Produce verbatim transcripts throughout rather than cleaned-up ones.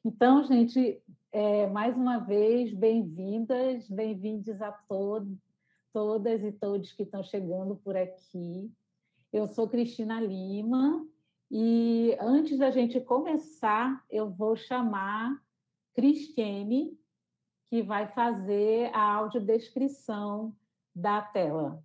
Então, gente, é, mais uma vez, bem-vindas, bem-vindos a todos, todas e todos que estão chegando por aqui. Eu sou Cristina Lima e antes da gente começar, eu vou chamar Cristiane, que vai fazer a audiodescrição da tela.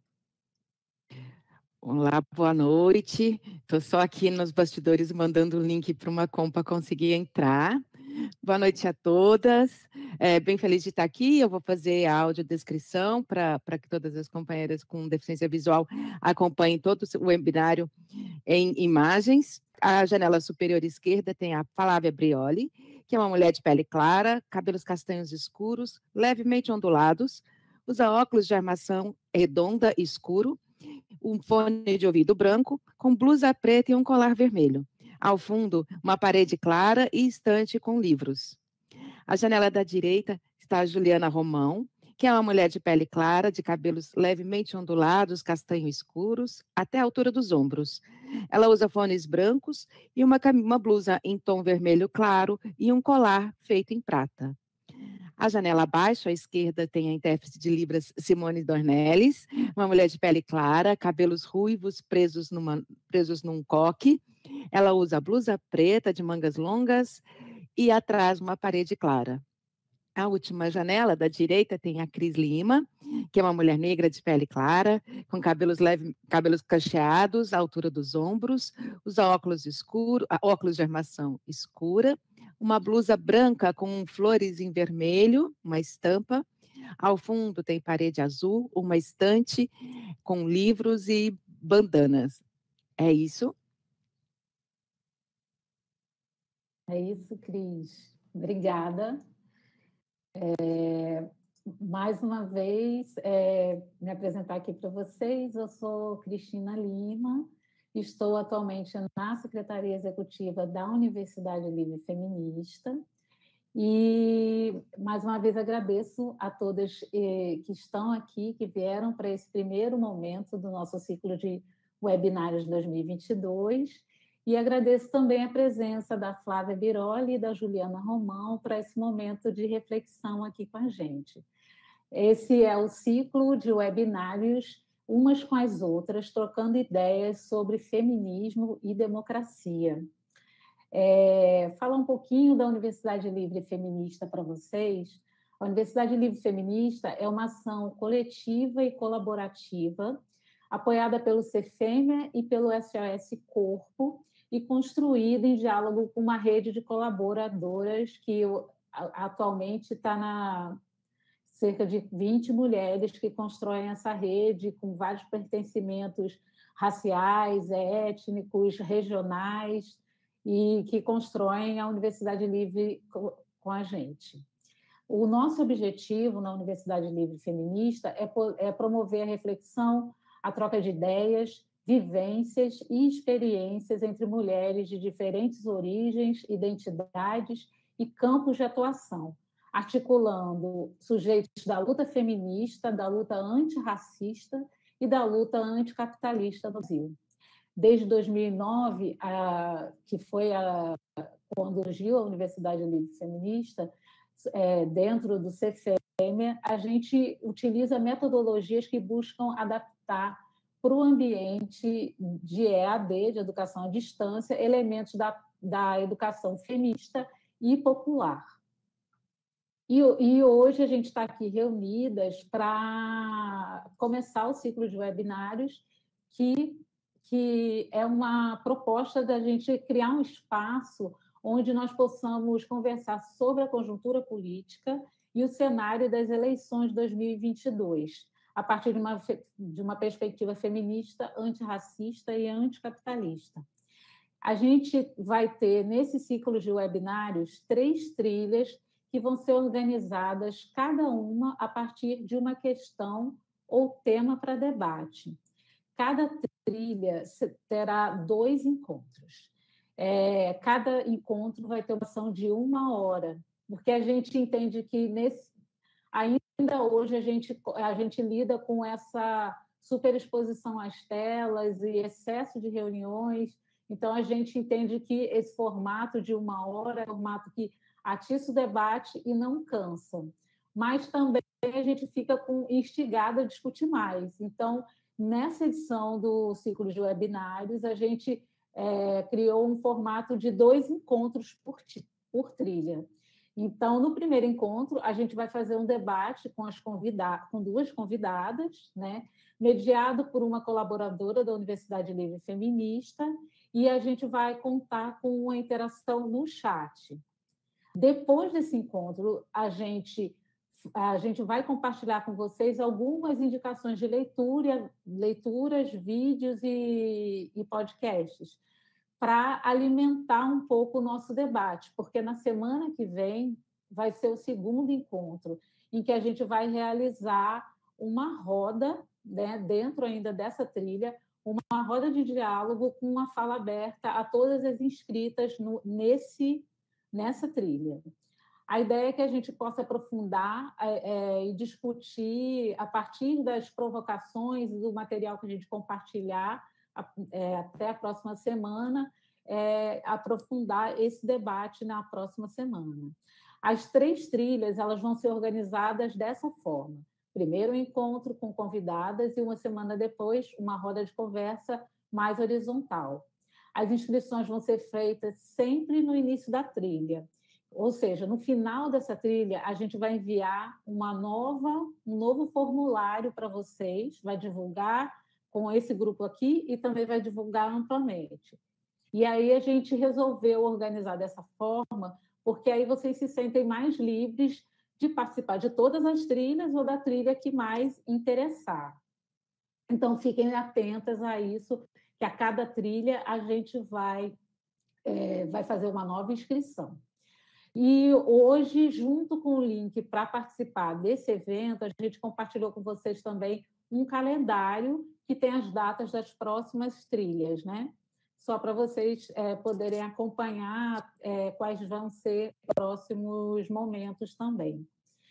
Olá, boa noite. Estou só aqui nos bastidores mandando o link para uma compa conseguir entrar. Boa noite a todas. É, bem feliz de estar aqui. Eu vou fazer a audiodescrição para que todas as companheiras com deficiência visual acompanhem todo o webinário em imagens. A janela superior esquerda tem a Flávia Brioli, que é uma mulher de pele clara, cabelos castanhos escuros, levemente ondulados, usa óculos de armação redonda escuro, um fone de ouvido branco, com blusa preta e um colar vermelho. Ao fundo, uma parede clara e estante com livros. À janela da direita está a Juliana Romão, que é uma mulher de pele clara, de cabelos levemente ondulados, castanho escuros, até a altura dos ombros. Ela usa fones brancos e uma, uma blusa em tom vermelho claro e um colar feito em prata. A janela abaixo, à esquerda, tem a intérprete de Libras Simone Dornelles, uma mulher de pele clara, cabelos ruivos presos, numa, presos num coque. Ela usa blusa preta de mangas longas e atrás uma parede clara. A última janela, da direita, tem a Cris Lima, que é uma mulher negra de pele clara, com cabelos leve, cabelos cacheados à altura dos ombros, usa óculos escuro, óculos de armação escura, uma blusa branca com flores em vermelho, uma estampa. Ao fundo tem parede azul, uma estante com livros e bandanas. É isso? É isso, Cris. Obrigada. É, mais uma vez, é, me apresentar aqui para vocês. Eu sou Cristina Lima, estou atualmente na Secretaria Executiva da Universidade Livre Feminista e, mais uma vez, agradeço a todas eh, que estão aqui, que vieram para esse primeiro momento do nosso ciclo de webinários dois mil e vinte e dois. E agradeço também a presença da Flávia Biroli e da Juliana Romão para esse momento de reflexão aqui com a gente. Esse é o ciclo de webinários, umas com as outras, trocando ideias sobre feminismo e democracia. É, falar um pouquinho da Universidade Livre Feminista para vocês. A Universidade Livre Feminista é uma ação coletiva e colaborativa, apoiada pelo Cefêmea e pelo S O S Corpo, e construída em diálogo com uma rede de colaboradoras que atualmente está na cerca de vinte mulheres que constroem essa rede com vários pertencimentos raciais, étnicos, regionais, e que constroem a Universidade Livre com a gente. O nosso objetivo na Universidade Livre Feminista é promover a reflexão, a troca de ideias, vivências e experiências entre mulheres de diferentes origens, identidades e campos de atuação, articulando sujeitos da luta feminista, da luta antirracista e da luta anticapitalista no Brasil. Desde dois mil e nove, a, que foi a, quando surgiu a Universidade Livre Feminista, é, dentro do Cefêmea, a gente utiliza metodologias que buscam adaptar para o ambiente de E A D, de educação à distância, elementos da, da educação feminista e popular. E, e hoje a gente está aqui reunidas para começar o ciclo de webinários, que, que é uma proposta da gente criar um espaço onde nós possamos conversar sobre a conjuntura política e o cenário das eleições de dois mil e vinte e dois, a partir de uma, de uma perspectiva feminista, antirracista e anticapitalista. A gente vai ter, nesse ciclo de webinários, três trilhas que vão ser organizadas, cada uma a partir de uma questão ou tema para debate. Cada trilha terá dois encontros. É, cada encontro vai ter uma duração de uma hora, porque a gente entende que nesse, ainda hoje a gente, a gente lida com essa superexposição às telas e excesso de reuniões, então a gente entende que esse formato de uma hora é um formato que atiça o debate e não cansa. Mas também a gente fica com, instigado a discutir mais. Então, nessa edição do ciclo de webinários, a gente é, criou um formato de dois encontros por, por trilha. Então, no primeiro encontro, a gente vai fazer um debate com, as convida com duas convidadas, né? Mediado por uma colaboradora da Universidade Livre Feminista, e a gente vai contar com uma interação no chat. Depois desse encontro, a gente, a gente vai compartilhar com vocês algumas indicações de leitura, leituras, vídeos e, e podcasts, para alimentar um pouco o nosso debate, porque na semana que vem vai ser o segundo encontro, em que a gente vai realizar uma roda, né, dentro ainda dessa trilha, uma roda de diálogo com uma fala aberta a todas as inscritas no, nesse, nessa trilha. A ideia é que a gente possa aprofundar é, é, e discutir, a partir das provocações e do material que a gente compartilhar, é, até a próxima semana, é, aprofundar esse debate na próxima semana. As três trilhas elas vão ser organizadas dessa forma. Primeiro, um encontro com convidadas e uma semana depois, uma roda de conversa mais horizontal. As inscrições vão ser feitas sempre no início da trilha. Ou seja, no final dessa trilha, a gente vai enviar uma nova, um novo formulário para vocês, vai divulgar com esse grupo aqui e também vai divulgar amplamente. E aí a gente resolveu organizar dessa forma, porque aí vocês se sentem mais livres de participar de todas as trilhas ou da trilha que mais interessar. Então, fiquem atentas a isso, que a cada trilha a gente vai, é, vai fazer uma nova inscrição. E hoje, junto com o link para participar desse evento, a gente compartilhou com vocês também um calendário que tem as datas das próximas trilhas, né? Só para vocês é, poderem acompanhar é, quais vão ser os próximos momentos também.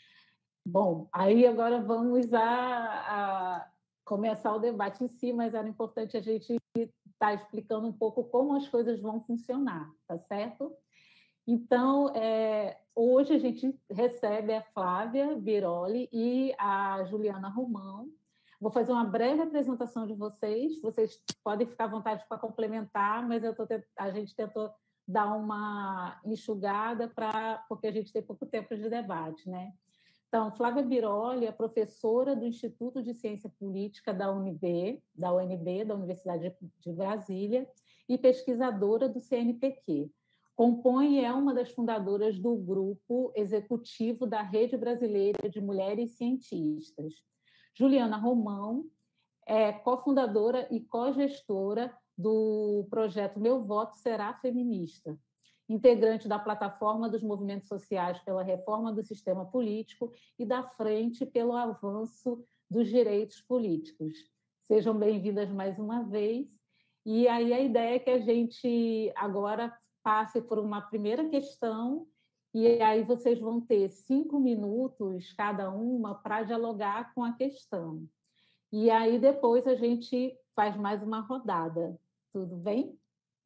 Bom, aí agora vamos a, a começar o debate em si, mas era importante a gente estar explicando um pouco como as coisas vão funcionar, tá certo? Então, é, hoje a gente recebe a Flávia Biroli e a Juliana Romão. Vou fazer uma breve apresentação de vocês, vocês podem ficar à vontade para complementar, mas eu tô, a gente tentou dar uma enxugada, pra, porque a gente tem pouco tempo de debate, né? Então, Flávia Biroli é professora do Instituto de Ciência Política da U N B, da U N B, da Universidade de Brasília, e pesquisadora do C N P Q. Compõe e é uma das fundadoras do grupo executivo da Rede Brasileira de Mulheres Cientistas. Juliana Romão é cofundadora e cogestora do projeto Meu Voto Será Feminista, integrante da plataforma dos movimentos sociais pela reforma do sistema político e da Frente pelo avanço dos direitos políticos. Sejam bem-vindas mais uma vez. E aí a ideia é que a gente agora passe por uma primeira questão e aí vocês vão ter cinco minutos cada uma para dialogar com a questão. E aí depois a gente faz mais uma rodada. Tudo bem?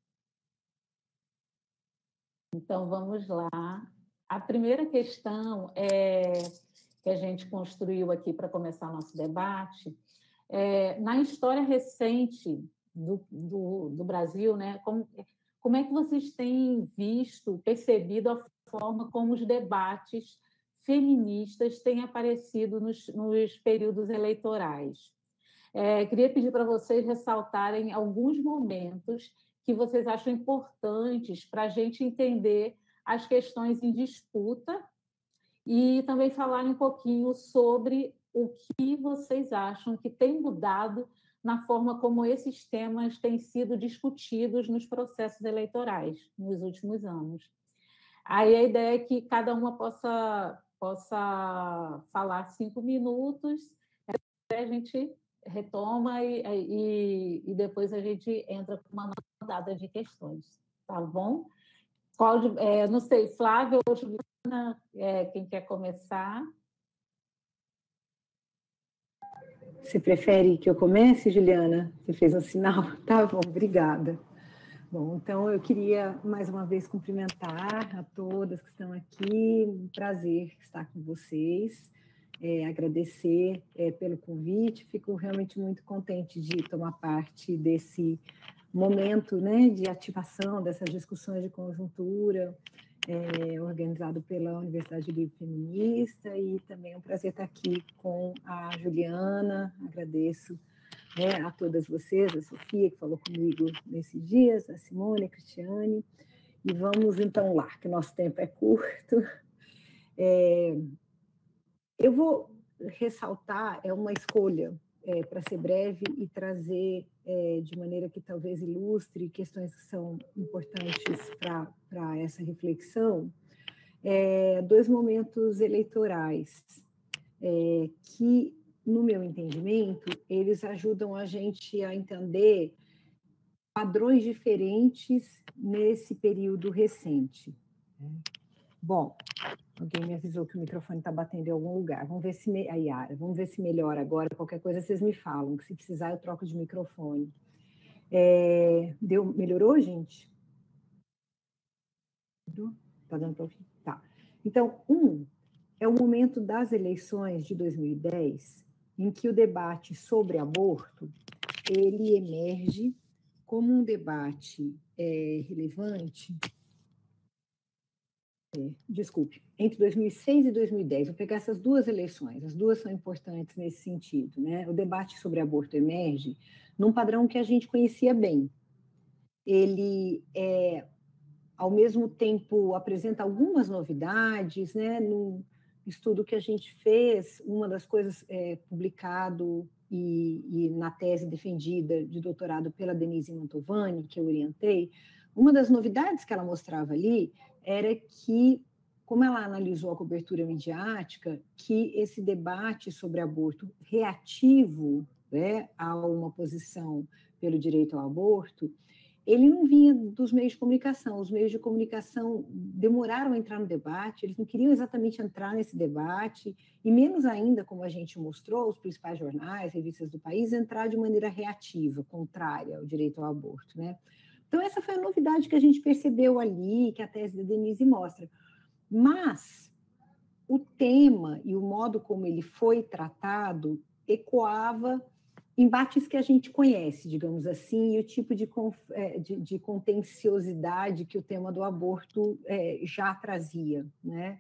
Então, vamos lá. A primeira questão é, que a gente construiu aqui para começar o nosso debate, é, na história recente do, do, do Brasil, né, como, como é que vocês têm visto, percebido a forma como os debates feministas têm aparecido nos, nos períodos eleitorais? É, queria pedir para vocês ressaltarem alguns momentos que vocês acham importantes para a gente entender as questões em disputa e também falar um pouquinho sobre o que vocês acham que tem mudado na forma como esses temas têm sido discutidos nos processos eleitorais nos últimos anos. Aí a ideia é que cada uma possa, possa falar cinco minutos, a gente retoma e, e, e depois a gente entra com uma rodada de questões, tá bom? Qual de, é, não sei, Flávia ou Juliana, é, quem quer começar? Você prefere que eu comece, Juliana? Você fez um sinal? Tá bom, obrigada. Bom, então eu queria mais uma vez cumprimentar a todas que estão aqui, um prazer estar com vocês, é, agradecer é, pelo convite, fico realmente muito contente de tomar parte desse momento, né, de ativação dessas discussões de conjuntura, é, organizado pela Universidade Livre Feminista, e também é um prazer estar aqui com a Juliana, agradeço né, a todas vocês, a Sofia, que falou comigo nesses dias, a Simone, a Cristiane, e vamos então lá, que o nosso tempo é curto. É, eu vou ressaltar, é uma escolha é, para ser breve e trazer é, de maneira que talvez ilustre questões que são importantes para essa reflexão, é, dois momentos eleitorais é, que no meu entendimento, eles ajudam a gente a entender padrões diferentes nesse período recente. Bom, alguém me avisou que o microfone está batendo em algum lugar. Vamos ver se me... a Yara, vamos ver se melhora agora. Qualquer coisa vocês me falam, que se precisar eu troco de microfone. É... Deu... Melhorou, gente? Está dando para ouvir? Tá. Então, um é o momento das eleições de dois mil e dez, em que o debate sobre aborto ele emerge como um debate é, relevante, é, desculpe, entre dois mil e seis e dois mil e dez, vou pegar essas duas eleições, as duas são importantes nesse sentido, né? O debate sobre aborto emerge num padrão que a gente conhecia bem. Ele, é, ao mesmo tempo, apresenta algumas novidades, né? No, estudo que a gente fez, uma das coisas é, publicado e, e na tese defendida de doutorado pela Denise Mantovani, que eu orientei, uma das novidades que ela mostrava ali era que, como ela analisou a cobertura midiática, que esse debate sobre aborto reativo, né, a uma posição pelo direito ao aborto, ele não vinha dos meios de comunicação. Os meios de comunicação demoraram a entrar no debate, eles não queriam exatamente entrar nesse debate, e menos ainda, como a gente mostrou, os principais jornais, revistas do país, entrar de maneira reativa, contrária ao direito ao aborto, né? Então, essa foi a novidade que a gente percebeu ali, que a tese da Denise mostra. Mas o tema e o modo como ele foi tratado ecoava embates que a gente conhece, digamos assim, e o tipo de, de, de contenciosidade que o tema do aborto é, já trazia, né?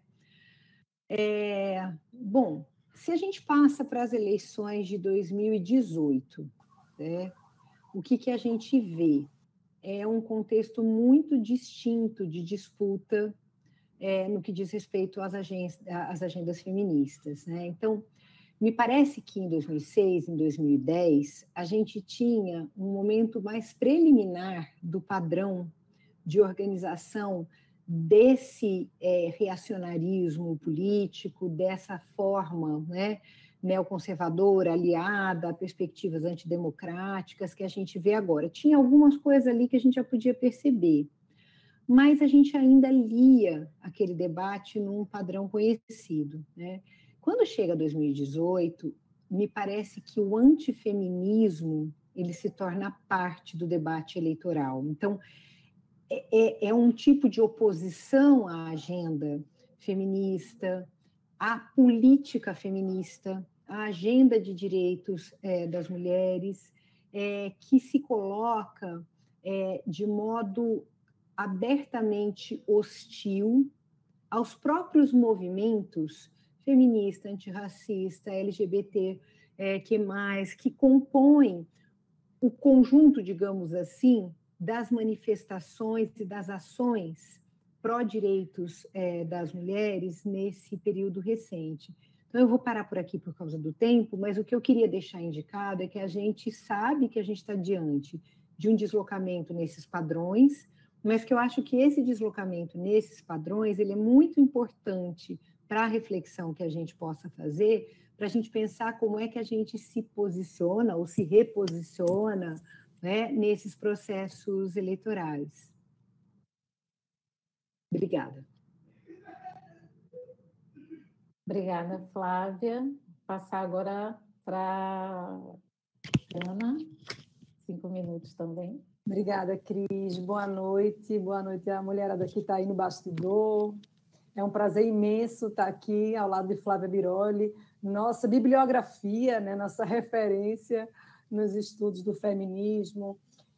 É, bom, se a gente passa para as eleições de dois mil e dezoito, né, o que, que a gente vê? É um contexto muito distinto de disputa é, no que diz respeito às agendas, às agendas feministas, né? Então, me parece que em dois mil e seis, em dois mil e dez, a gente tinha um momento mais preliminar do padrão de organização desse é, reacionarismo político, dessa forma, né, neoconservadora, aliada a perspectivas antidemocráticas que a gente vê agora. Tinha algumas coisas ali que a gente já podia perceber, mas a gente ainda lia aquele debate num padrão conhecido, né? Quando chega dois mil e dezoito, me parece que o antifeminismo ele se torna parte do debate eleitoral. Então, é, é um tipo de oposição à agenda feminista, à política feminista, à agenda de direitos é, das mulheres, é, que se coloca é, de modo abertamente hostil aos próprios movimentos feminista, antirracista, L G B T, é, que mais, que compõem o conjunto, digamos assim, das manifestações e das ações pró-direitos é, das mulheres nesse período recente. Então, eu vou parar por aqui por causa do tempo, mas o que eu queria deixar indicado é que a gente sabe que a gente está diante de um deslocamento nesses padrões, mas que eu acho que esse deslocamento nesses padrões ele é muito importante para a reflexão que a gente possa fazer, para a gente pensar como é que a gente se posiciona ou se reposiciona, né, nesses processos eleitorais. Obrigada. Obrigada, Flávia. Vou passar agora para Ana, cinco minutos também. Obrigada, Cris. Boa noite. Boa noite à mulherada que está aí no bastidor. É um prazer imenso estar aqui ao lado de Flávia Biroli, nossa bibliografia, né, nossa referência nos estudos do feminismo.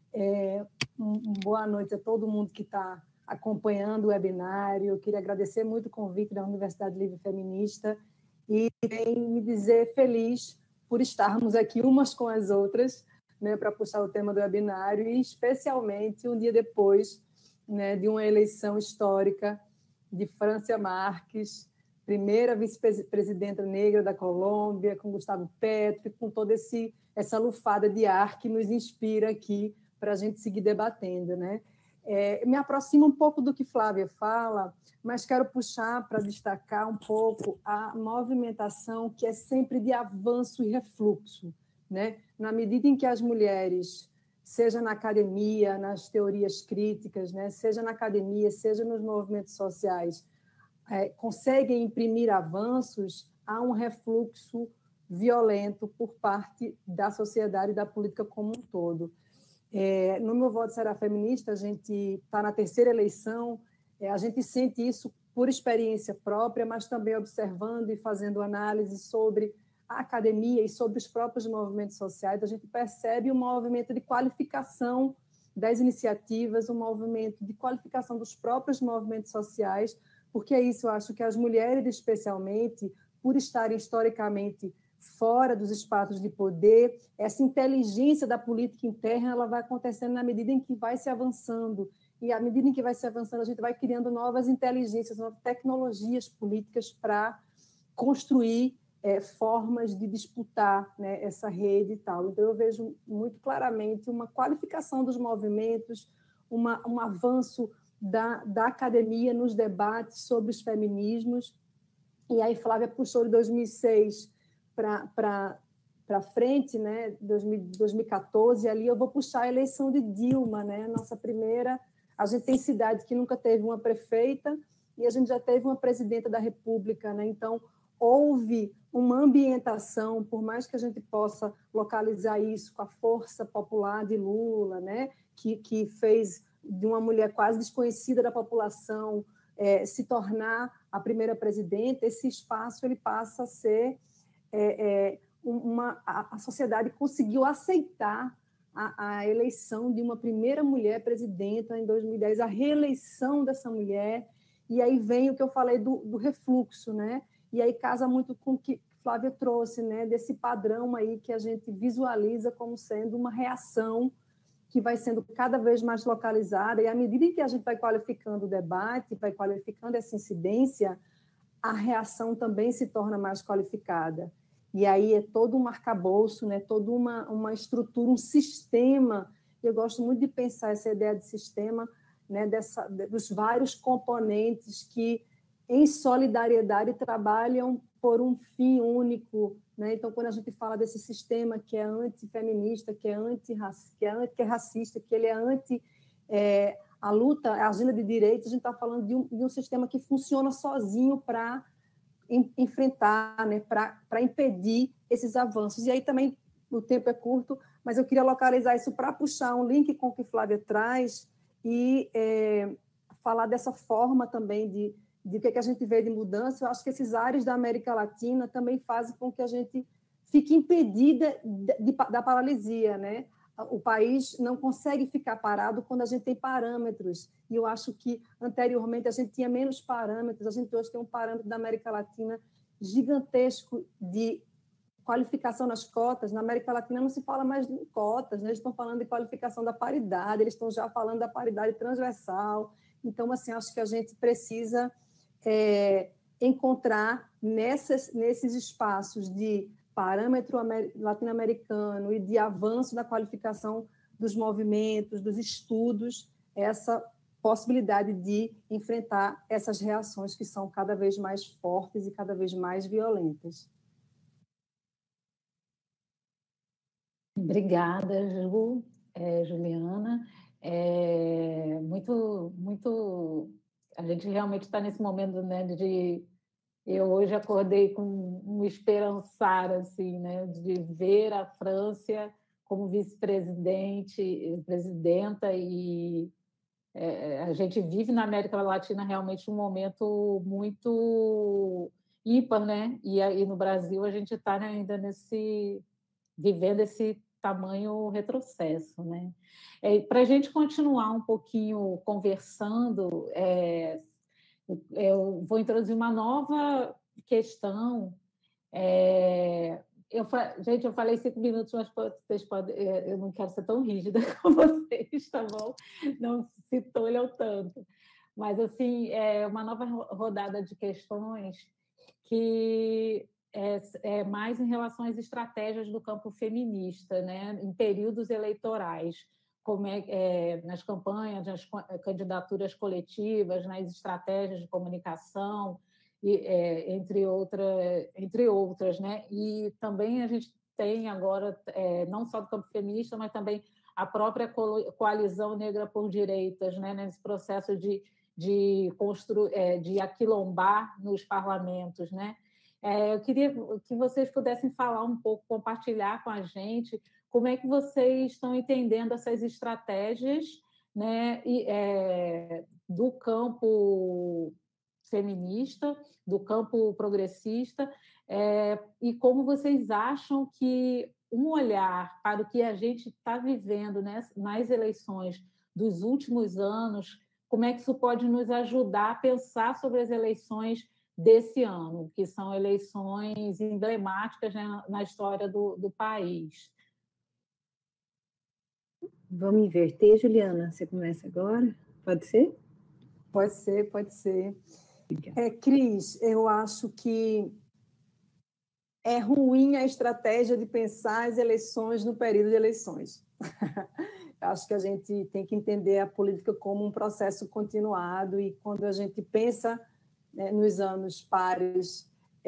É, um, um boa noite a todo mundo que está acompanhando o webinário. Eu queria agradecer muito o convite da Universidade Livre Feminista e me dizer feliz por estarmos aqui umas com as outras, né, para puxar o tema do webinário, e especialmente um dia depois, né, de uma eleição histórica de Francia Marques, primeira vice-presidenta negra da Colômbia, com Gustavo Petro, com toda esse, essa lufada de ar que nos inspira aqui para a gente seguir debatendo, né? É, me aproximo um pouco do que Flávia fala, mas quero puxar para destacar um pouco a movimentação que é sempre de avanço e refluxo, né? Na medida em que as mulheres, seja na academia, nas teorias críticas, né? Seja na academia, seja nos movimentos sociais, é, conseguem imprimir avanços, há um refluxo violento por parte da sociedade e da política como um todo. É, no Meu Voto Será Feminista, a gente está na terceira eleição, é, a gente sente isso por experiência própria, mas também observando e fazendo análise sobre a academia e sobre os próprios movimentos sociais, a gente percebe um movimento de qualificação das iniciativas, um movimento de qualificação dos próprios movimentos sociais, porque é isso, eu acho que as mulheres, especialmente, por estarem historicamente fora dos espaços de poder, essa inteligência da política interna ela vai acontecendo na medida em que vai se avançando, e à medida em que vai se avançando, a gente vai criando novas inteligências, novas tecnologias políticas para construir é, formas de disputar, né, essa rede e tal. Então, eu vejo muito claramente uma qualificação dos movimentos, uma, um avanço da, da academia nos debates sobre os feminismos, e aí Flávia puxou de dois mil e seis para frente, né, dois mil e quatorze, ali eu vou puxar a eleição de Dilma, né, nossa primeira. A gente tem cidade que nunca teve uma prefeita e a gente já teve uma presidenta da República, né? Então houve uma ambientação, por mais que a gente possa localizar isso com a força popular de Lula, né, que, que fez de uma mulher quase desconhecida da população é, se tornar a primeira presidenta, esse espaço ele passa a ser É, é, uma, a, a sociedade conseguiu aceitar a, a eleição de uma primeira mulher presidenta em dois mil e dez, a reeleição dessa mulher, e aí vem o que eu falei do, do refluxo, né? E aí casa muito com o que Flávia trouxe, né? Desse padrão aí que a gente visualiza como sendo uma reação que vai sendo cada vez mais localizada, e à medida em que a gente vai qualificando o debate, vai qualificando essa incidência, a reação também se torna mais qualificada. E aí é todo um arcabouço, né? Toda uma, uma estrutura, um sistema. Eu gosto muito de pensar essa ideia de sistema, né? Dessa, dos vários componentes que, em solidariedade, trabalham por um fim único, né? Então, quando a gente fala desse sistema que é antifeminista, que é, anti que é, anti, que é racista, que ele é anti... É, a luta, a agenda de direitos, a gente está falando de um, de um sistema que funciona sozinho para enfrentar, né, para impedir esses avanços. E aí também o tempo é curto, mas eu queria localizar isso para puxar um link com o que Flávia traz e é, falar dessa forma também de, de o que, é que a gente vê de mudança. Eu acho que esses áreas da América Latina também fazem com que a gente fique impedida de, de, da paralisia, né? O país não consegue ficar parado quando a gente tem parâmetros, e eu acho que anteriormente a gente tinha menos parâmetros, a gente hoje tem um parâmetro da América Latina gigantesco de qualificação nas cotas. Na América Latina não se fala mais de cotas, né? Eles estão falando de qualificação da paridade, eles estão já falando da paridade transversal. Então, assim, acho que a gente precisa é, encontrar nessas, nesses espaços de parâmetro latino-americano e de avanço da qualificação dos movimentos, dos estudos, essa possibilidade de enfrentar essas reações que são cada vez mais fortes e cada vez mais violentas. Obrigada, Ju, é, Juliana. É, muito, muito... A gente realmente está nesse momento, né, de... Eu hoje acordei com um esperançar, assim, né, de ver a França como vice-presidente, presidenta, e é, a gente vive na América Latina realmente um momento muito ímpar, né? E aí no Brasil a gente está ainda nesse vivendo esse tamanho retrocesso, né? É, para a gente continuar um pouquinho conversando, é, eu vou introduzir uma nova questão. É, eu, gente, eu falei cinco minutos, mas vocês podem, eu não quero ser tão rígida com vocês, tá bom? Não se tolham tanto. Mas, assim, é uma nova rodada de questões que é, é mais em relação às estratégias do campo feminista, né? Em períodos eleitorais, como é, é nas campanhas, nas candidaturas coletivas, nas estratégias de comunicação, e, é, entre, outra, entre outras, né? E também a gente tem agora, é, não só do campo feminista, mas também a própria coalizão negra por direitas, né? Nesse processo de, de, constru, é, de aquilombar nos parlamentos, né? É, eu queria que vocês pudessem falar um pouco, compartilhar com a gente como é que vocês estão entendendo essas estratégias, né? E, é, do campo feminista, do campo progressista, é, e como vocês acham que um olhar para o que a gente está vivendo, né, nas eleições dos últimos anos, como é que isso pode nos ajudar a pensar sobre as eleições desse ano, que são eleições emblemáticas, né, na história do, do país. Vamos inverter, Juliana? Você começa agora? Pode ser? Pode ser, pode ser. É, Cris, eu acho que é ruim a estratégia de pensar as eleições no período de eleições. Eu acho que a gente tem que entender a política como um processo continuado, e quando a gente pensa, né, nos anos pares,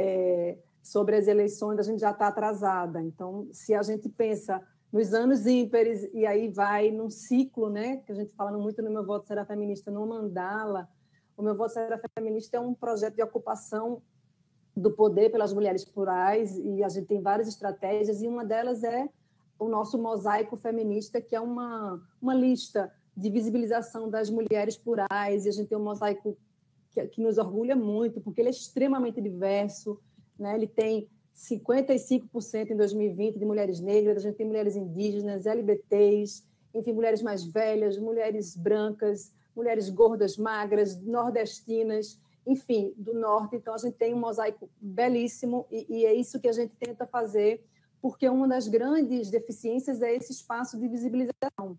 é, sobre as eleições, a gente já está atrasada. Então, se a gente pensa nos anos ímpares, e aí vai num ciclo, né, que a gente fala muito no Meu Voto Será Feminista, no mandala. O Meu Voto Será Feminista é um projeto de ocupação do poder pelas mulheres plurais, e a gente tem várias estratégias, e uma delas é o nosso mosaico feminista, que é uma, uma lista de visibilização das mulheres plurais, e a gente tem um mosaico que, que nos orgulha muito, porque ele é extremamente diverso, né? Ele tem cinquenta e cinco por cento em dois mil e vinte de mulheres negras, a gente tem mulheres indígenas, L G B Ts, enfim, mulheres mais velhas, mulheres brancas, mulheres gordas, magras, nordestinas, enfim, do norte. Então, a gente tem um mosaico belíssimo, e, e é isso que a gente tenta fazer, porque uma das grandes deficiências é esse espaço de visibilização.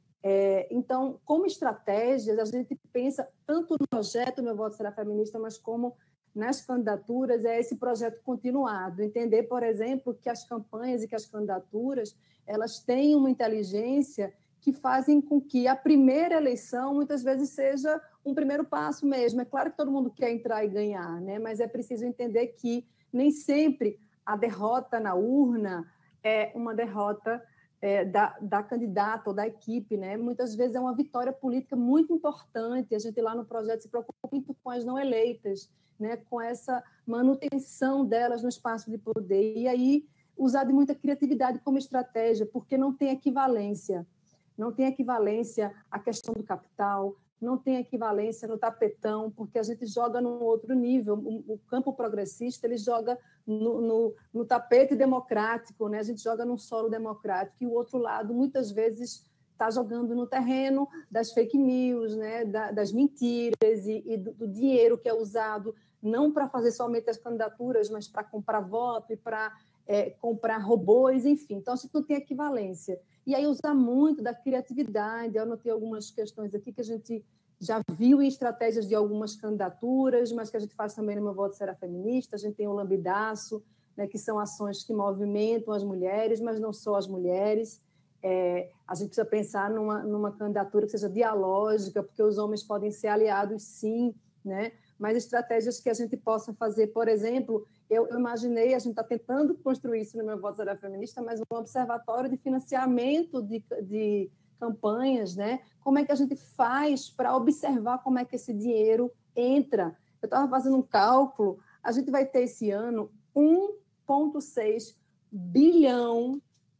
É, então, como estratégias, a gente pensa tanto no projeto Meu Voto Será Feminista, mas como nas candidaturas, é esse projeto continuado. Entender, por exemplo, que as campanhas e que as candidaturas, elas têm uma inteligência que fazem com que a primeira eleição, muitas vezes, seja um primeiro passo mesmo. É claro que todo mundo quer entrar e ganhar, né? Mas é preciso entender que nem sempre a derrota na urna é uma derrota é, da, da candidata ou da equipe, né? Muitas vezes é uma vitória política muito importante. A gente lá no projeto se preocupa muito com as não eleitas, né? Com essa manutenção delas no espaço de poder. E aí, usar de muita criatividade como estratégia, porque não tem equivalência. Não tem equivalência à questão do capital, não tem equivalência no tapetão, porque a gente joga num outro nível. O, o campo progressista, ele joga no, no, no tapete democrático, né? A gente joga num solo democrático, e o outro lado, muitas vezes, está jogando no terreno das fake news, né? da, das mentiras e, e do, do dinheiro que é usado não para fazer somente as candidaturas, mas para comprar voto e para é, comprar robôs, enfim. Então, a gente não tem equivalência. E aí usar muito da criatividade. Eu anotei algumas questões aqui que a gente já viu em estratégias de algumas candidaturas, mas que a gente faz também no Meu Voto Será Feminista. A gente tem o lambidaço, né, que são ações que movimentam as mulheres, mas não só as mulheres. É, a gente precisa pensar numa, numa candidatura que seja dialógica, porque os homens podem ser aliados, sim, né? Mas estratégias que a gente possa fazer, por exemplo, eu, eu imaginei, a gente está tentando construir isso no Meu Voto Será Feminista, mas um observatório de financiamento de, de campanhas, né? Como é que a gente faz para observar como é que esse dinheiro entra? Eu estava fazendo um cálculo, a gente vai ter esse ano um vírgula seis bilhão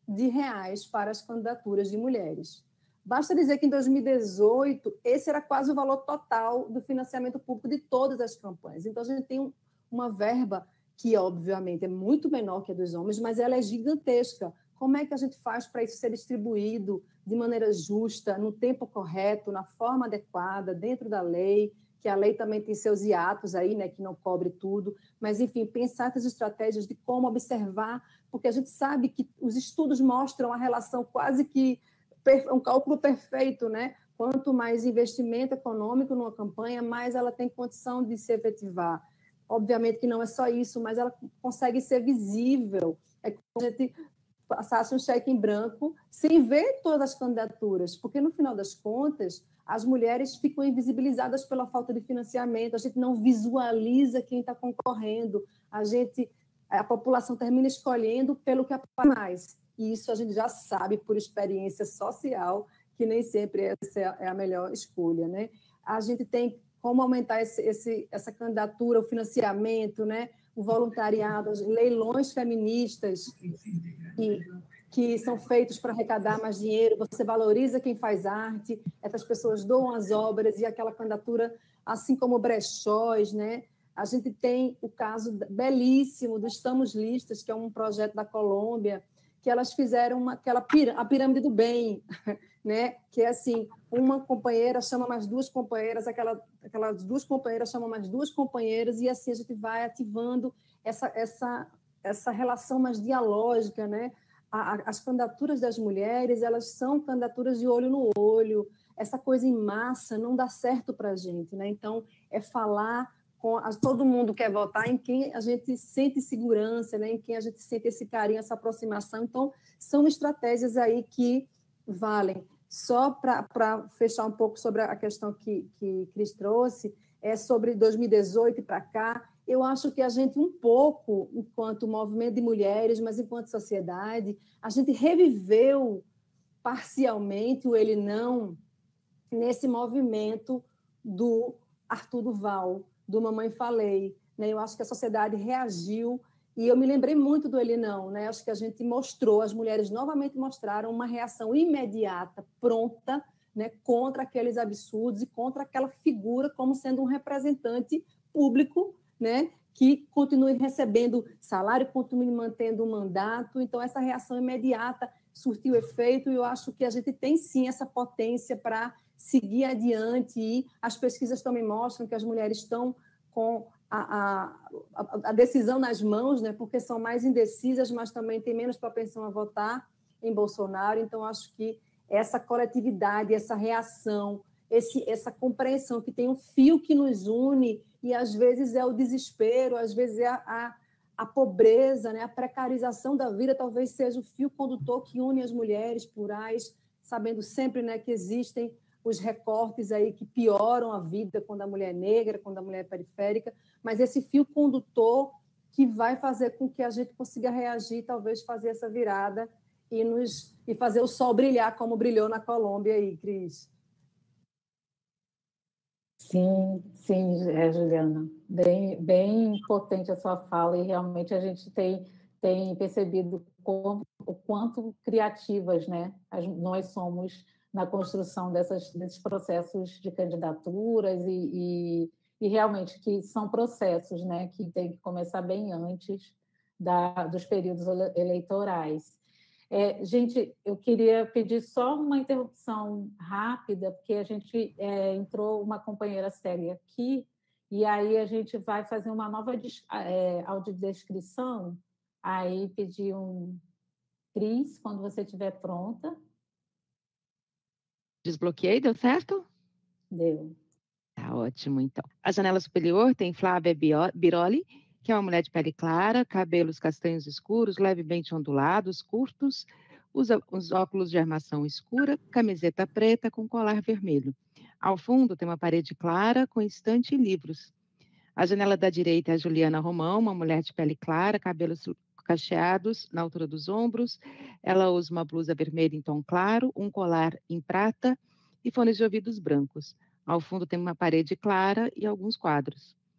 de reais para as candidaturas de mulheres. Basta dizer que em dois mil e dezoito, esse era quase o valor total do financiamento público de todas as campanhas. Então, a gente tem um, uma verba que, obviamente, é muito menor que a dos homens, mas ela é gigantesca. Como é que a gente faz para isso ser distribuído de maneira justa, no tempo correto, na forma adequada, dentro da lei, que a lei também tem seus hiatos aí, né, que não cobre tudo, mas, enfim, pensar essas estratégias de como observar, porque a gente sabe que os estudos mostram a relação quase que um cálculo perfeito, né? Quanto mais investimento econômico numa campanha, mais ela tem condição de se efetivar. Obviamente que não é só isso, mas ela consegue ser visível. É como se a gente passasse um cheque em branco sem ver todas as candidaturas, porque, no final das contas, as mulheres ficam invisibilizadas pela falta de financiamento, a gente não visualiza quem está concorrendo, a gente, a população termina escolhendo pelo que aparece mais. E isso a gente já sabe por experiência social que nem sempre essa é a melhor escolha, né? A gente tem como aumentar esse, esse, essa candidatura, o financiamento, né? O voluntariado, os leilões feministas que, que são feitos para arrecadar mais dinheiro, você valoriza quem faz arte, essas pessoas doam as obras e aquela candidatura, assim como brechós, né? A gente tem o caso belíssimo do Estamos Listas, que é um projeto da Colômbia, que elas fizeram uma, aquela pirâmide, a pirâmide do bem, né? Que é assim, uma companheira chama mais duas companheiras, aquela, aquelas duas companheiras chamam mais duas companheiras, e assim a gente vai ativando essa, essa, essa relação mais dialógica, né? A, a, as candidaturas das mulheres, elas são candidaturas de olho no olho, essa coisa em massa não dá certo para a gente, né? Então, é falar com a, todo mundo quer votar em quem a gente sente segurança, né? Em quem a gente sente esse carinho, essa aproximação. Então, são estratégias aí que valem. Só para fechar um pouco sobre a questão que, que Cris trouxe, é sobre dois mil e dezoito para cá, eu acho que a gente um pouco, enquanto movimento de mulheres, mas enquanto sociedade, a gente reviveu parcialmente o ele não nesse movimento do Arthur Duval, do Mamãe Falei, né? Eu acho que a sociedade reagiu e eu me lembrei muito do Ele Não, né? Acho que a gente mostrou, as mulheres novamente mostraram uma reação imediata, pronta, né? Contra aqueles absurdos e contra aquela figura como sendo um representante público, né? Que continue recebendo salário, continue mantendo o mandato. Então, essa reação imediata surtiu efeito e eu acho que a gente tem, sim, essa potência para seguir adiante, e as pesquisas também mostram que as mulheres estão com a, a, a decisão nas mãos, né, porque são mais indecisas, mas também têm menos propensão a votar em Bolsonaro. Então, acho que essa coletividade, essa reação, esse, essa compreensão que tem um fio que nos une, e às vezes é o desespero, às vezes é a, a, a pobreza, né, a precarização da vida, talvez seja o fio condutor que une as mulheres plurais, sabendo sempre, né, que existem os recortes aí que pioram a vida quando a mulher é negra, quando a mulher é periférica, mas esse fio condutor que vai fazer com que a gente consiga reagir, talvez fazer essa virada e, nos, e fazer o sol brilhar como brilhou na Colômbia aí, Cris. Sim, sim, é, Juliana, bem, bem potente a sua fala, e realmente a gente tem, tem percebido como, o quanto criativas, né, as, nós somos na construção dessas, desses processos de candidaturas e, e, e realmente que são processos, né, que tem que começar bem antes da, dos períodos eleitorais. É, gente, eu queria pedir só uma interrupção rápida, porque a gente é, entrou uma companheira séria aqui, e aí a gente vai fazer uma nova é, audiodescrição, aí pedir um... Cris, quando você estiver pronta. Desbloqueei, deu certo? Deu. Tá ótimo, então. A janela superior tem Flávia Biroli, que é uma mulher de pele clara, cabelos castanhos escuros, levemente ondulados, curtos, usa os óculos de armação escura, camiseta preta com colar vermelho. Ao fundo tem uma parede clara com estante e livros. A janela da direita é a Juliana Romão, uma mulher de pele clara, cabelos cacheados na altura dos ombros. Ela usa uma blusa vermelha em tom claro, um colar em prata e fones de ouvidos brancos. Ao fundo tem uma parede clara e alguns quadros.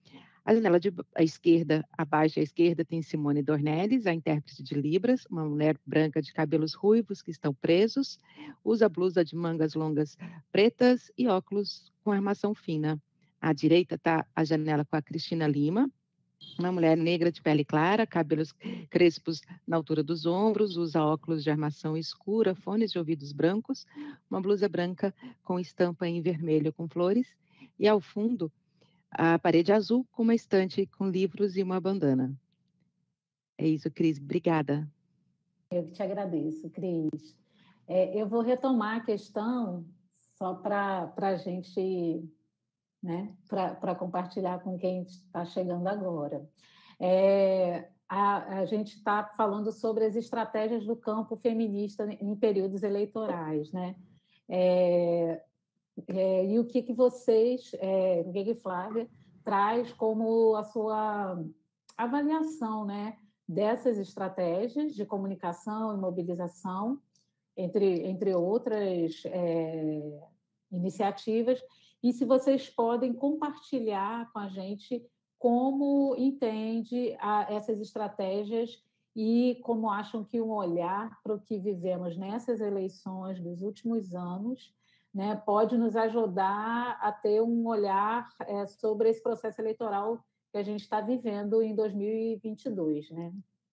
A janela de, à esquerda, abaixo à esquerda, tem Simone Dornelles, a intérprete de Libras, uma mulher branca de cabelos ruivos que estão presos, usa blusa de mangas longas pretas e óculos com armação fina. À direita está a janela com a Cristina Lima, uma mulher negra de pele clara, cabelos crespos na altura dos ombros, usa óculos de armação escura, fones de ouvidos brancos, uma blusa branca com estampa em vermelho com flores, e ao fundo, a parede azul com uma estante com livros e uma bandana. É isso, Cris. Obrigada. Eu que te agradeço, Cris. É, eu vou retomar a questão só para a gente, né, para compartilhar com quem está chegando agora. É, a, a gente está falando sobre as estratégias do campo feminista em períodos eleitorais, né? É, é, e o que, que vocês, é, o que, que Flávia traz como a sua avaliação, né, dessas estratégias de comunicação e mobilização, entre, entre outras é, iniciativas, e se vocês podem compartilhar com a gente como entende a, essas estratégias e como acham que um olhar para o que vivemos nessas eleições dos últimos anos, né, pode nos ajudar a ter um olhar é, sobre esse processo eleitoral que a gente está vivendo em dois mil e vinte e dois. Né?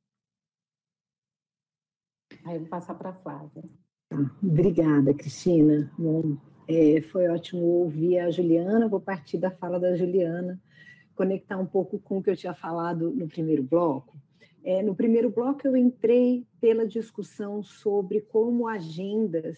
Aí eu vou passar para a Flávia. Obrigada, Cristina. Bom, é, foi ótimo ouvir a Juliana, vou partir da fala da Juliana, conectar um pouco com o que eu tinha falado no primeiro bloco. É, no primeiro bloco eu entrei pela discussão sobre como agendas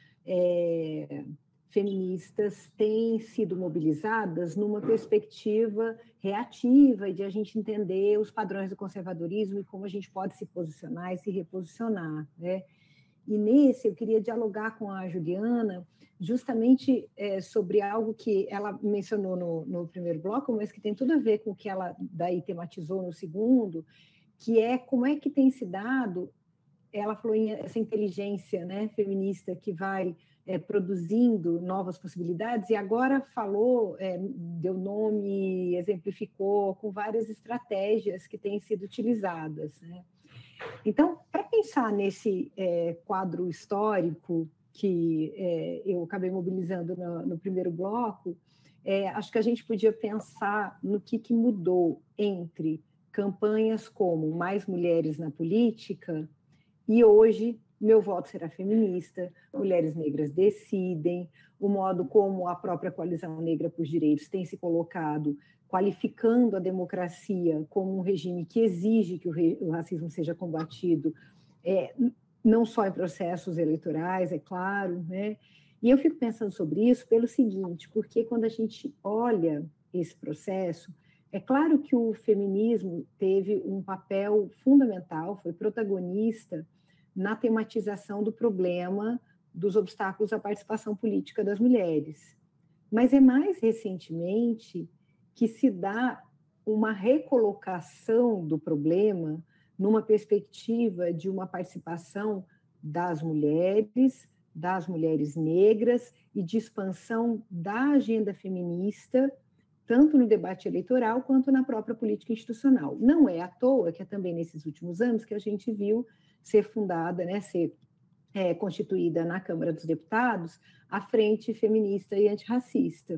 é, feministas têm sido mobilizadas numa perspectiva reativa e de a gente entender os padrões do conservadorismo e como a gente pode se posicionar e se reposicionar, né? E nesse eu queria dialogar com a Juliana justamente é, sobre algo que ela mencionou no, no primeiro bloco, mas que tem tudo a ver com o que ela daí tematizou no segundo, que é como é que tem se dado, ela falou em essa inteligência, né, feminista que vai é, produzindo novas possibilidades, e agora falou, é, deu nome, exemplificou com várias estratégias que têm sido utilizadas, né? Então, para pensar nesse é, quadro histórico que é, eu acabei mobilizando no, no primeiro bloco, é, acho que a gente podia pensar no que, que mudou entre campanhas como Mais Mulheres na Política e hoje Meu Voto Será Feminista, Mulheres Negras Decidem, o modo como a própria Coalizão Negra por Direitos tem se colocado, qualificando a democracia como um regime que exige que o, re, o racismo seja combatido, é, não só em processos eleitorais, é claro, né? E eu fico pensando sobre isso pelo seguinte, porque quando a gente olha esse processo, é claro que o feminismo teve um papel fundamental, foi protagonista na tematização do problema dos obstáculos à participação política das mulheres. Mas é mais recentemente que se dá uma recolocação do problema numa perspectiva de uma participação das mulheres, das mulheres negras e de expansão da agenda feminista, tanto no debate eleitoral quanto na própria política institucional. Não é à toa que é também nesses últimos anos que a gente viu ser fundada, né, ser é, constituída na Câmara dos Deputados a Frente Feminista e Antirracista.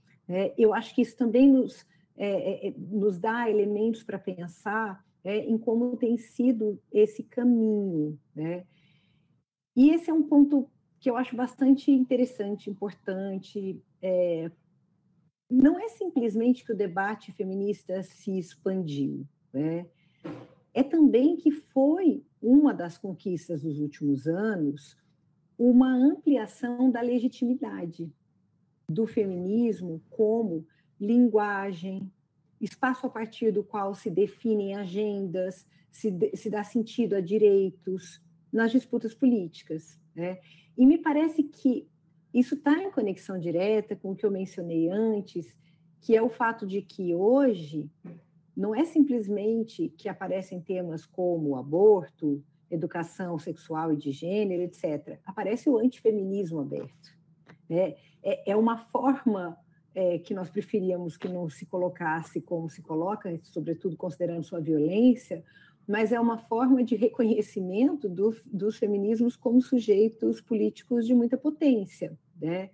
É, eu acho que isso também nos, é, é, nos dá elementos para pensar é, em como tem sido esse caminho, né? E esse é um ponto que eu acho bastante interessante, importante. É, não é simplesmente que o debate feminista se expandiu, né? É também que foi uma das conquistas dos últimos anos uma ampliação da legitimidade do feminismo como linguagem, espaço a partir do qual se definem agendas, se, de, se dá sentido a direitos nas disputas políticas, né? E me parece que isso está em conexão direta com o que eu mencionei antes, que é o fato de que hoje não é simplesmente que aparecem temas como aborto, educação sexual e de gênero, etcétera. Aparece o antifeminismo aberto. É, é, é uma forma é, que nós preferíamos que não se colocasse como se coloca, sobretudo considerando sua violência, mas é uma forma de reconhecimento do, dos feminismos como sujeitos políticos de muita potência, né?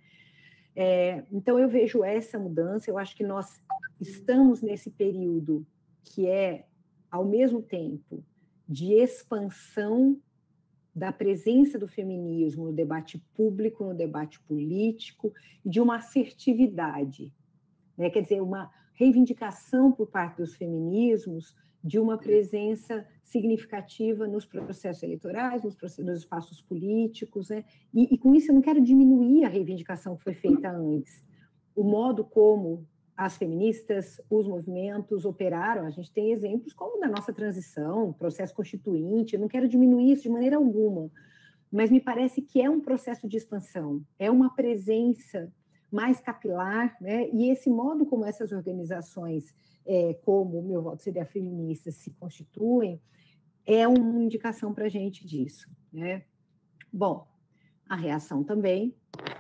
É, então, eu vejo essa mudança, eu acho que nós estamos nesse período que é, ao mesmo tempo, de expansão da presença do feminismo no debate público, no debate político, e de uma assertividade, né? Quer dizer, uma reivindicação por parte dos feminismos de uma presença significativa nos processos eleitorais, nos, processos, nos espaços políticos, né? E, e com isso eu não quero diminuir a reivindicação que foi feita antes. O modo como as feministas, os movimentos operaram, a gente tem exemplos como da nossa transição, processo constituinte, eu não quero diminuir isso de maneira alguma, mas me parece que é um processo de expansão, é uma presença mais capilar, né? E esse modo como essas organizações, é, como o Meu Voto Seria Feminista, se constituem, é uma indicação para a gente disso, né? Bom, a reação também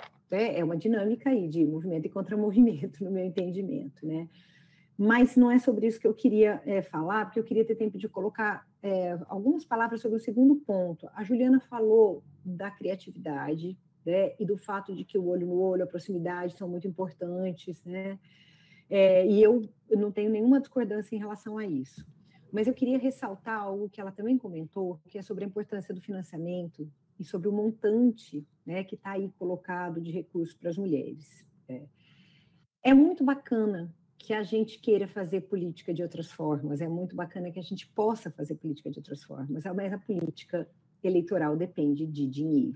é uma dinâmica aí de movimento e contramovimento, no meu entendimento, né? Mas não é sobre isso que eu queria é, falar, porque eu queria ter tempo de colocar é, algumas palavras sobre o segundo ponto. A Juliana falou da criatividade, né, e do fato de que o olho no olho, a proximidade são muito importantes, né? É, e eu, eu não tenho nenhuma discordância em relação a isso. Mas eu queria ressaltar algo que ela também comentou, que é sobre a importância do financiamento e sobre o montante, né, que está aí colocado de recursos para as mulheres. É. é muito bacana que a gente queira fazer política de outras formas, é muito bacana que a gente possa fazer política de outras formas, mas a política eleitoral depende de dinheiro.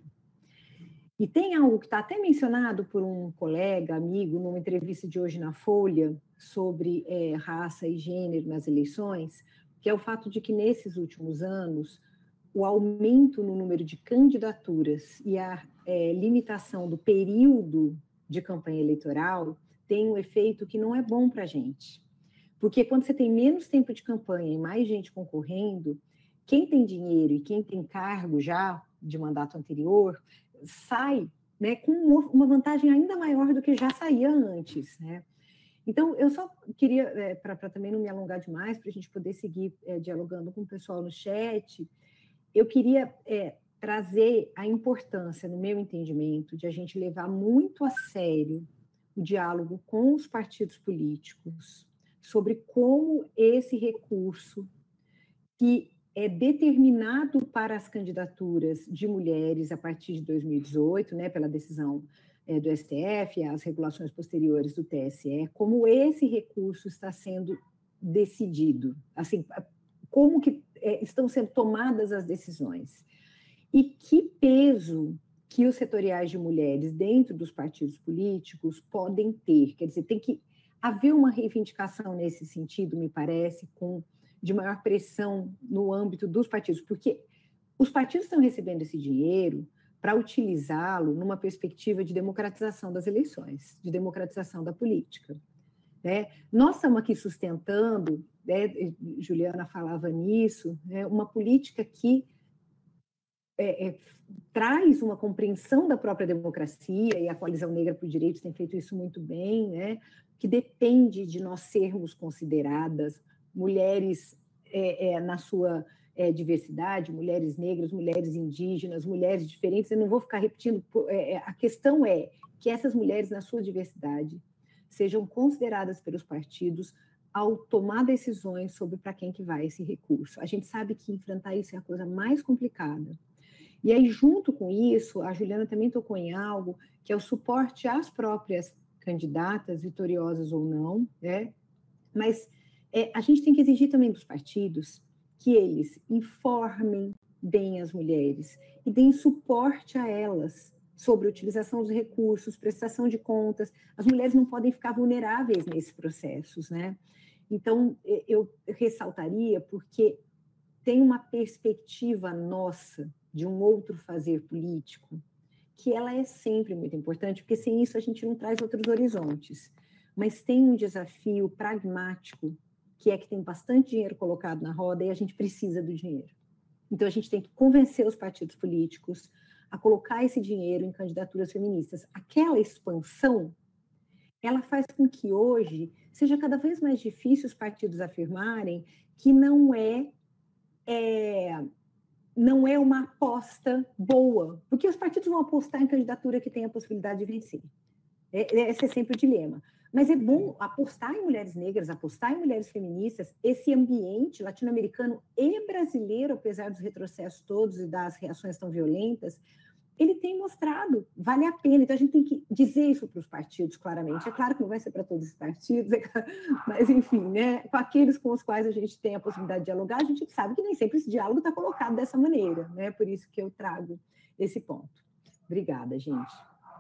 E tem algo que está até mencionado por um colega, amigo, numa entrevista de hoje na Folha, sobre é, raça e gênero nas eleições, que é o fato de que, nesses últimos anos, o aumento no número de candidaturas e a é, limitação do período de campanha eleitoral tem um efeito que não é bom para a gente. Porque quando você tem menos tempo de campanha e mais gente concorrendo, quem tem dinheiro e quem tem cargo já de mandato anterior sai, né, com uma vantagem ainda maior do que já saía antes, né? Então, eu só queria, é, para também não me alongar demais, para a gente poder seguir é, dialogando com o pessoal no chat, eu queria é, trazer a importância, no meu entendimento, de a gente levar muito a sério o diálogo com os partidos políticos sobre como esse recurso que é determinado para as candidaturas de mulheres a partir de dois mil e dezoito, né, pela decisão é, do S T F e as regulações posteriores do T S E, como esse recurso está sendo decidido, assim, como que é, estão sendo tomadas as decisões e que peso que os setoriais de mulheres dentro dos partidos políticos podem ter. Quer dizer, tem que haver uma reivindicação nesse sentido, me parece, com de maior pressão no âmbito dos partidos, porque os partidos estão recebendo esse dinheiro para utilizá-lo numa perspectiva de democratização das eleições, de democratização da política, né? Nós estamos aqui sustentando, né, Juliana falava nisso, né, uma política que é, é, traz uma compreensão da própria democracia, e a Coalizão Negra por Direitos tem feito isso muito bem, né, que depende de nós sermos consideradas mulheres é, é, na sua é, diversidade, mulheres negras, mulheres indígenas, mulheres diferentes. Eu não vou ficar repetindo, é, a questão é que essas mulheres, na sua diversidade, sejam consideradas pelos partidos ao tomar decisões sobre para quem que vai esse recurso. A gente sabe que enfrentar isso é a coisa mais complicada. E aí, junto com isso, a Juliana também tocou em algo que é o suporte às próprias candidatas, vitoriosas ou não, né? Mas é, a gente tem que exigir também dos partidos que eles informem bem as mulheres e deem suporte a elas sobre a utilização dos recursos, prestação de contas. As mulheres não podem ficar vulneráveis nesses processos, né? Então, eu ressaltaria porque tem uma perspectiva nossa de um outro fazer político que ela é sempre muito importante, porque sem isso a gente não traz outros horizontes. Mas tem um desafio pragmático, que é que tem bastante dinheiro colocado na roda e a gente precisa do dinheiro. Então, a gente tem que convencer os partidos políticos a colocar esse dinheiro em candidaturas feministas. Aquela expansão, ela faz com que hoje seja cada vez mais difícil os partidos afirmarem que não é, é, não é uma aposta boa, porque os partidos vão apostar em candidatura que tem a possibilidade de vencer. É, esse é sempre o dilema. Mas é bom apostar em mulheres negras, apostar em mulheres feministas. Esse ambiente latino-americano e brasileiro, apesar dos retrocessos todos e das reações tão violentas, ele tem mostrado, vale a pena. Então, a gente tem que dizer isso para os partidos, claramente. É claro que não vai ser para todos os partidos, é claro, mas, enfim, né, com aqueles com os quais a gente tem a possibilidade de dialogar, a gente sabe que nem sempre esse diálogo está colocado dessa maneira, né? Por isso que eu trago esse ponto. Obrigada, gente.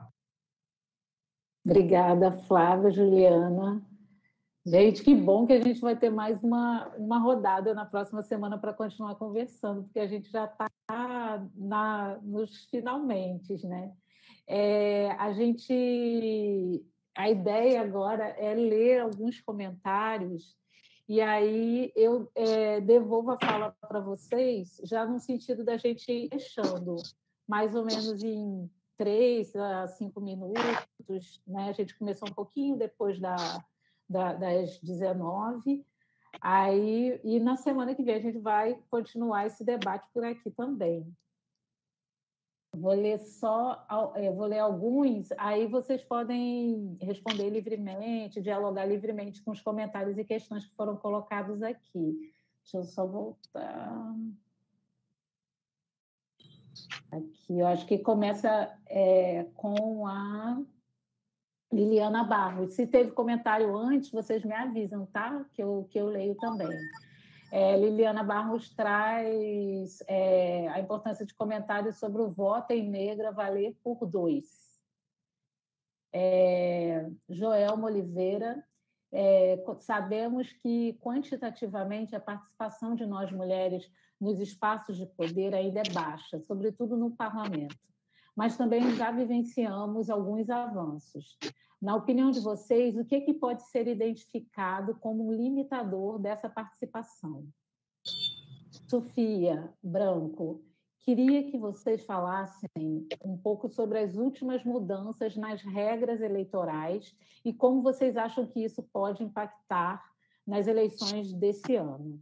Obrigada, Flávia, Juliana. Gente, que bom que a gente vai ter mais uma, uma rodada na próxima semana para continuar conversando, porque a gente já está nos finalmente, né? É, a gente, a ideia agora é ler alguns comentários e aí eu é, devolvo a fala para vocês, já no sentido da gente ir fechando, mais ou menos em três a cinco minutos, né? A gente começou um pouquinho depois da, da, das dezenove, aí, e na semana que vem a gente vai continuar esse debate por aqui também. Vou ler só, vou ler alguns, aí vocês podem responder livremente, dialogar livremente com os comentários e questões que foram colocados aqui. Deixa eu só voltar. Aqui, eu acho que começa é, com a Liliana Barros. Se teve comentário antes, vocês me avisam, tá? Que eu, que eu leio também. É, Liliana Barros traz é, a importância de comentários sobre o voto em negra valer por dois. É, Joelma Oliveira, é, sabemos que quantitativamente a participação de nós mulheres nos espaços de poder ainda é baixa, sobretudo no parlamento, mas também já vivenciamos alguns avanços. Na opinião de vocês, o que, que pode ser identificado como um limitador dessa participação? Sofia Branco, queria que vocês falassem um pouco sobre as últimas mudanças nas regras eleitorais e como vocês acham que isso pode impactar nas eleições desse ano.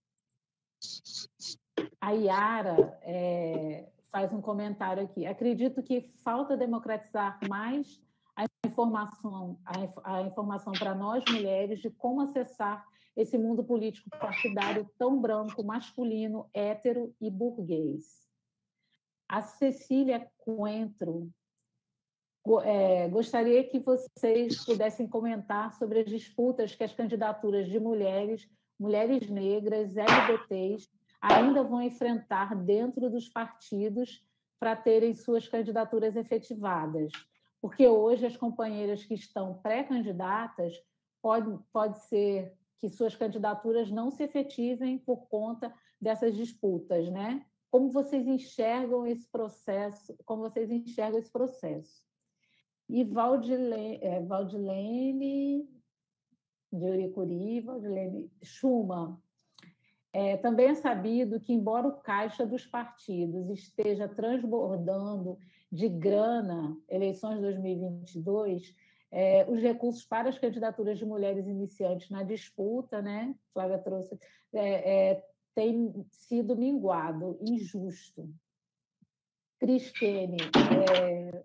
A Yara é, faz um comentário aqui. Acredito que falta democratizar mais a informação, a, a informação para nós mulheres de como acessar esse mundo político partidário tão branco, masculino, hétero e burguês. A Cecília Coentro é, gostaria que vocês pudessem comentar sobre as disputas que as candidaturas de mulheres, mulheres negras, L G B Tês, ainda vão enfrentar dentro dos partidos para terem suas candidaturas efetivadas. Porque hoje as companheiras que estão pré-candidatas pode, pode ser que suas candidaturas não se efetivem por conta dessas disputas, né? Como vocês enxergam esse processo? Como vocês enxergam esse processo? E Valdilene, é, Valdilene de Uricuri, Valdilene Schumann, é, também é sabido que, embora o caixa dos partidos esteja transbordando de grana, eleições de dois mil e vinte e dois, é, os recursos para as candidaturas de mulheres iniciantes na disputa, né, Flávia trouxe, é, é, tem sido minguado, injusto. Cris Kene, é...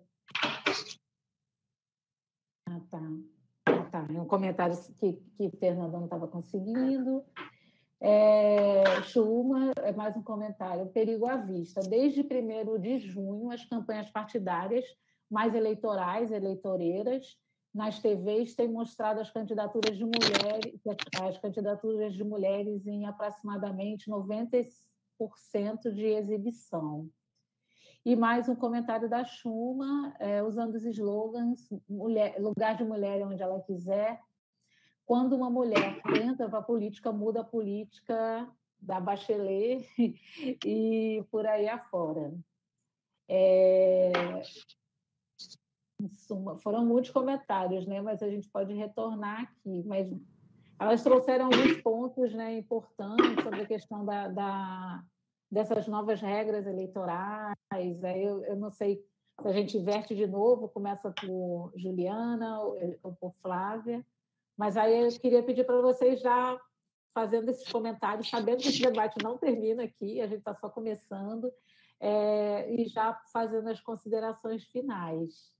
ah, tá. Ah, tá. É um comentário que, que Fernanda não estava conseguindo. É, Chuma, é mais um comentário. Perigo à vista. Desde primeiro de junho, as campanhas partidárias mais eleitorais, eleitoreiras, nas T Vs têm mostrado as candidaturas de mulheres, as candidaturas de mulheres em aproximadamente noventa por cento de exibição. E mais um comentário da Chuma, é, usando os slogans mulher, lugar de mulher onde ela quiser. Quando uma mulher entra para a política, muda a política da Bachelet e por aí afora. É... Em suma, foram muitos comentários, né? Mas a gente pode retornar aqui. Mas elas trouxeram alguns pontos, né, importantes sobre a questão da, da, dessas novas regras eleitorais. Aí eu, eu não sei Se a gente inverte de novo, começa por Juliana ou por Flávia. Mas aí eu queria pedir para vocês já fazendo esses comentários, sabendo que esse debate não termina aqui, a gente está só começando, é, e já fazendo as considerações finais.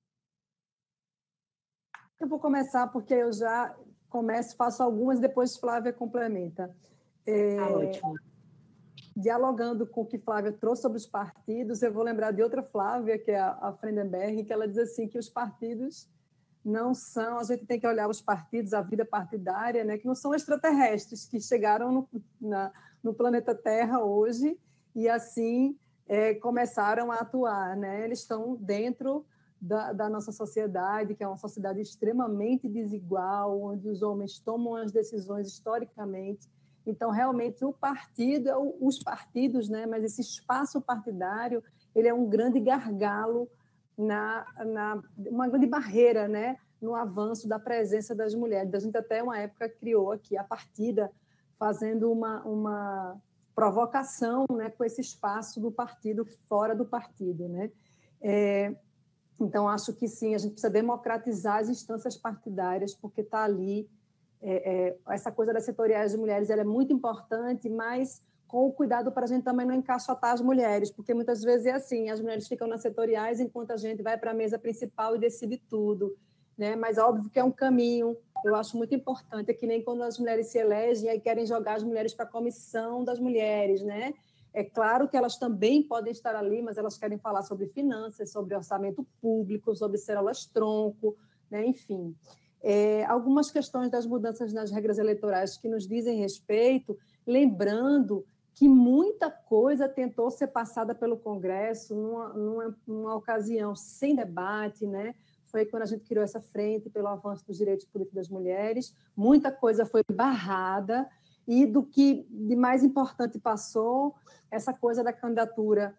Eu vou começar porque eu já começo, faço algumas, depois Flávia complementa. É, ah, ótimo. Dialogando com o que Flávia trouxe sobre os partidos, eu vou lembrar de outra Flávia, que é a Frendenberg, que ela diz assim que os partidos não são, a gente tem que olhar os partidos, a vida partidária, né, que não são extraterrestres, que chegaram no, na, no planeta Terra hoje e, assim, é, começaram a atuar. Né? Eles estão dentro da, da nossa sociedade, que é uma sociedade extremamente desigual, onde os homens tomam as decisões historicamente. Então, realmente, o partido, é o, os partidos, né, mas esse espaço partidário, ele é um grande gargalo, Na, na, uma grande barreira, né, no avanço da presença das mulheres. A gente até, uma época, criou aqui a Partida, fazendo uma, uma provocação, né, com esse espaço do partido, fora do partido. Né? É, então, acho que sim, a gente precisa democratizar as instâncias partidárias, porque está ali, é, é, essa coisa das setoriais de mulheres ela é muito importante, mas com o cuidado para a gente também não encaixotar as mulheres, porque muitas vezes é assim, as mulheres ficam nas setoriais enquanto a gente vai para a mesa principal e decide tudo, né? Mas óbvio que é um caminho, eu acho muito importante, é que nem quando as mulheres se elegem e querem jogar as mulheres para a comissão das mulheres, né? É claro que elas também podem estar ali, mas elas querem falar sobre finanças, sobre orçamento público, sobre células-tronco, né? Enfim. É, algumas questões das mudanças nas regras eleitorais que nos dizem respeito, lembrando que muita coisa tentou ser passada pelo Congresso numa, numa, numa ocasião sem debate, né? Foi quando a gente criou essa frente pelo avanço dos direitos políticos das mulheres, muita coisa foi barrada, e do que de mais importante passou, essa coisa da candidatura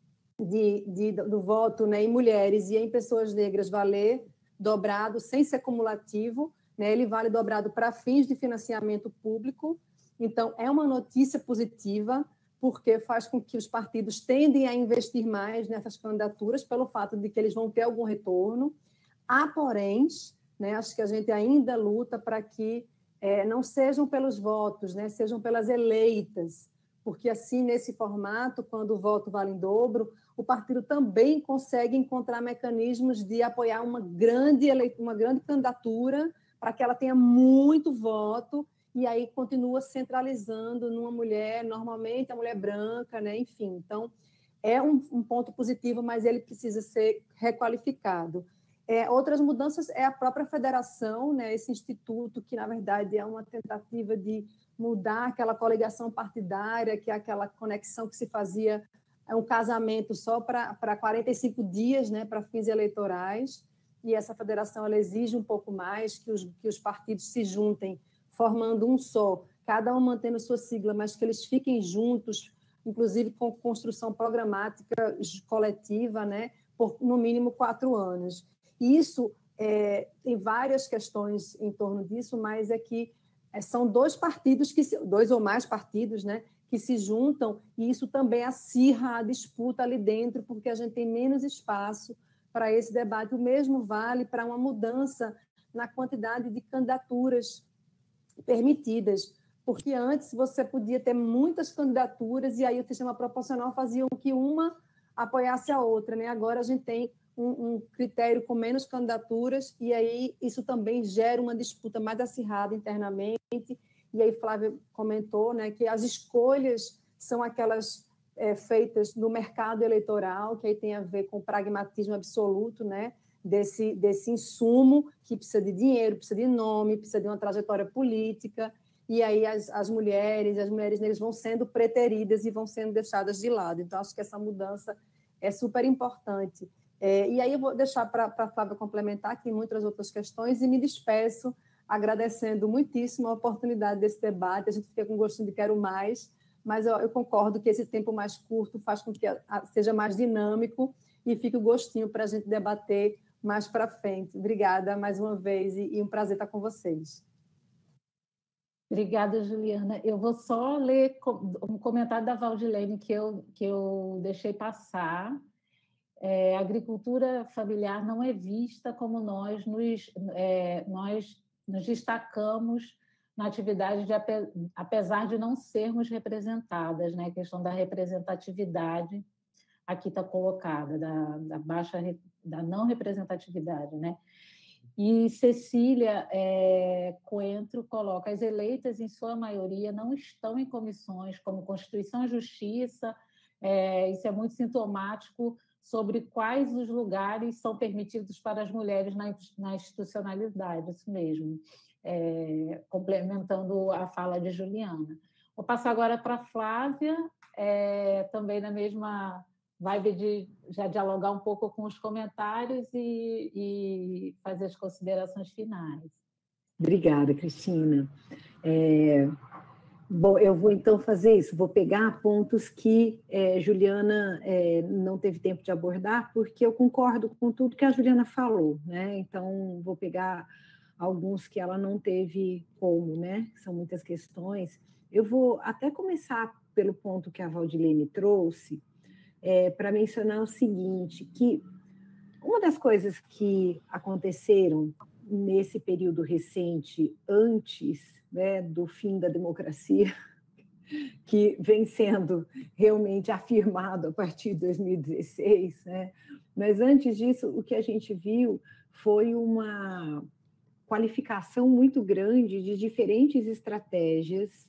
de, de, do voto, né, em mulheres e em pessoas negras valer dobrado, sem ser cumulativo, né? Ele vale dobrado para fins de financiamento público. Então, é uma notícia positiva, porque faz com que os partidos tendem a investir mais nessas candidaturas, pelo fato de que eles vão ter algum retorno. Há, porém, né, acho que a gente ainda luta para que é, não sejam pelos votos, né, sejam pelas eleitas, porque, assim, nesse formato, quando o voto vale em dobro, o partido também consegue encontrar mecanismos de apoiar uma grande, ele... uma grande candidatura para que ela tenha muito voto, e aí continua centralizando numa mulher, normalmente a mulher branca, né? Enfim. Então, é um, um ponto positivo, mas ele precisa ser requalificado. É, outras mudanças é a própria federação, né? Esse instituto, que, na verdade, é uma tentativa de mudar aquela coligação partidária, que é aquela conexão que se fazia, é um casamento só para quarenta e cinco dias, né? Para fins eleitorais, e essa federação ela exige um pouco mais, que os, que os partidos se juntem, formando um só, cada um mantendo sua sigla, mas que eles fiquem juntos, inclusive com construção programática coletiva, né, por no mínimo quatro anos. E isso é, tem várias questões em torno disso, mas é que é, são dois partidos, que se, dois ou mais partidos, né, que se juntam, e isso também acirra a disputa ali dentro, porque a gente tem menos espaço para esse debate. O mesmo vale para uma mudança na quantidade de candidaturas permitidas, porque antes você podia ter muitas candidaturas e aí o sistema proporcional fazia com que uma apoiasse a outra, né? Agora a gente tem um, um critério com menos candidaturas e aí isso também gera uma disputa mais acirrada internamente. E aí Flávia comentou, né, que as escolhas são aquelas é, feitas no mercado eleitoral, que aí tem a ver com o pragmatismo absoluto, né? Desse, desse insumo que precisa de dinheiro, precisa de nome, precisa de uma trajetória política, e aí as, as mulheres, as mulheres negras vão sendo preteridas e vão sendo deixadas de lado. Então, acho que essa mudança é super importante. É, e aí eu vou deixar para a Flávia complementar aqui muitas outras questões e me despeço agradecendo muitíssimo a oportunidade desse debate. A gente fica com gostinho de quero mais, mas eu, eu concordo que esse tempo mais curto faz com que a, a, seja mais dinâmico e fique o gostinho para a gente debater mais para frente. Obrigada mais uma vez e, e um prazer estar com vocês. Obrigada, Juliana. Eu vou só ler um comentário da Valdilene que eu, que eu deixei passar. é, a agricultura familiar não é vista como nós nos, é, nós nos destacamos na atividade, de, apesar de não sermos representadas, né? A questão da representatividade aqui está colocada, da, da baixa, da não representatividade, né? E Cecília é, Coentro coloca: as eleitas, em sua maioria, não estão em comissões como Constituição e Justiça. É, isso é muito sintomático sobre quais os lugares são permitidos para as mulheres na, na institucionalidade, isso mesmo, é, complementando a fala de Juliana. Vou passar agora para a Flávia, é, também na mesma vibe de já dialogar um pouco com os comentários e, e fazer as considerações finais. Obrigada, Cristina. É, bom, eu vou então fazer isso, vou pegar pontos que é, Juliana é, não teve tempo de abordar, porque eu concordo com tudo que a Juliana falou, né? Então, vou pegar alguns que ela não teve como, né? São muitas questões. Eu vou até começar pelo ponto que a Valdilene trouxe, É, para mencionar o seguinte, que uma das coisas que aconteceram nesse período recente, antes, né, do fim da democracia, que vem sendo realmente afirmado a partir de dois mil e dezesseis, né, mas antes disso, o que a gente viu foi uma qualificação muito grande de diferentes estratégias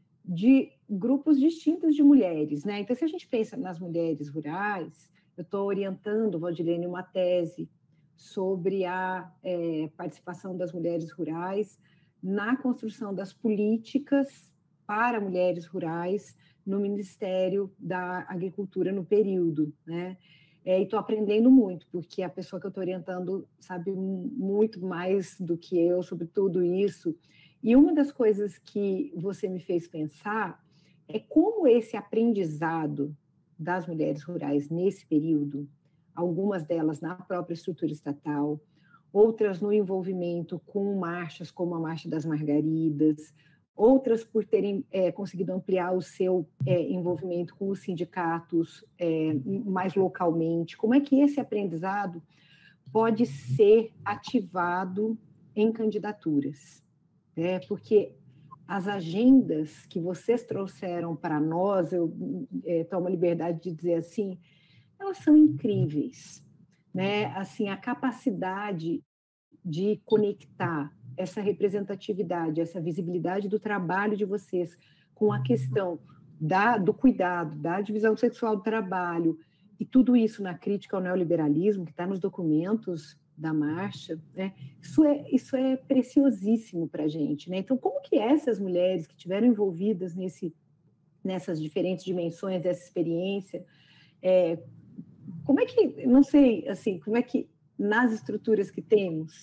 de grupos distintos de mulheres, né? Então, se a gente pensa nas mulheres rurais, eu estou orientando, Valdilene, uma tese sobre a é, participação das mulheres rurais na construção das políticas para mulheres rurais no Ministério da Agricultura no período, né? É, e estou aprendendo muito, porque a pessoa que eu estou orientando sabe muito mais do que eu sobre tudo isso. E uma das coisas que você me fez pensar é como esse aprendizado das mulheres rurais nesse período, algumas delas na própria estrutura estatal, outras no envolvimento com marchas como a Marcha das Margaridas, outras por terem é, conseguido ampliar o seu é, envolvimento com os sindicatos é, mais localmente, como é que esse aprendizado pode ser ativado em candidaturas? É, porque as agendas que vocês trouxeram para nós, eu é, tomo a liberdade de dizer assim, elas são incríveis, né? Assim, a capacidade de conectar essa representatividade, essa visibilidade do trabalho de vocês com a questão da, do cuidado, da divisão sexual do trabalho, e tudo isso na crítica ao neoliberalismo, que está nos documentos da marcha, né? Isso é, isso é preciosíssimo para a gente, né? Então, como que essas mulheres que estiveram envolvidas nesse, nessas diferentes dimensões dessa experiência, é, como é que, não sei, assim, como é que nas estruturas que temos